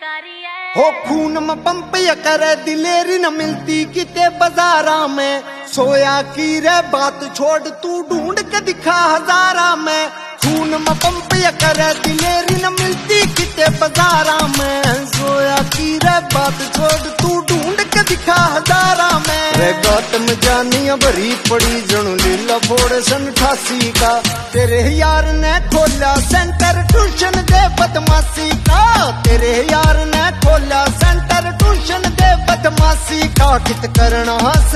हो खून में पंप या करे दिलेरी न मिलती किते बाजारा में। सोया की रे बात छोड़ तू ढूंढ के दिखा हजारा में। खून में पंप या करे दिलेरी न मिलती किते बाजारा में। सोया की रे बात छोड़ तू ढूंढ के दिखा हजारा में। रे गौतम जानिया भरी पड़ी जणु लीला फोड़ सन 88 का। तेरे यार ने खोला सेंटर ट्यूशन दे बदमाशी का। तेरे यार ने खोला सेंटर ट्यूशन दे बदमाशी का। कित करना